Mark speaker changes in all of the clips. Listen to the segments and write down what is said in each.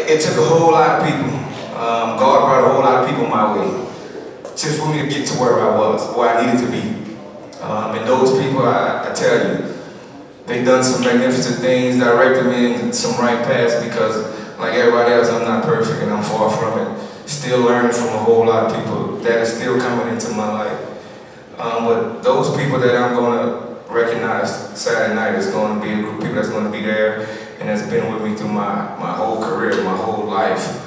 Speaker 1: it took a whole lot of people. God brought a whole lot of people my way just for me to get to where I was, where I needed to be. And those people, I tell you, they done some magnificent things, directed me in some right paths because, like everybody else, I'm not perfect and I'm far from it. Still learning from a whole lot of people that are still coming into my life. But those people that I'm going to recognize Saturday night is going to be a group of people that's going to be there and that's been with me through my whole career, my whole life.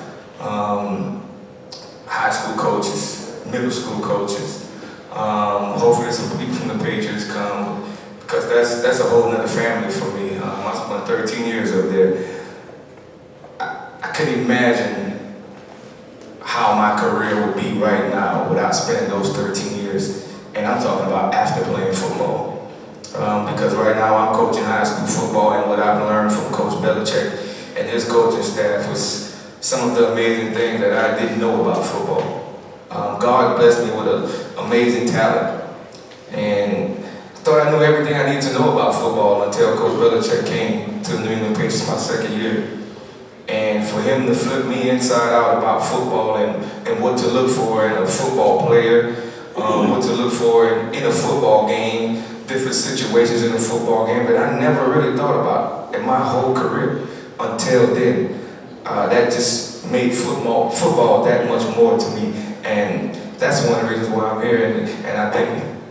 Speaker 1: High school coaches, middle school coaches. Hopefully some people from the Patriots come because that's a whole nother family for me. I spent 13 years up there. I couldn't imagine how my career would be right now without spending those 13 years. And I'm talking about after playing football. Because right now I'm coaching high school football, and what I've learned from Coach Belichick and his coaching staff was some of the amazing things that I didn't know about football. God blessed me with an amazing talent. And I thought I knew everything I needed to know about football until Coach Belichick came to the New England Patriots my second year. And for him to flip me inside out about football and what to look for in a football player, what to look for in a football game, different situations in a football game that I never really thought about in my whole career until then. That just made football that much more to me. And that's one of the reasons why I'm here, and I thank you.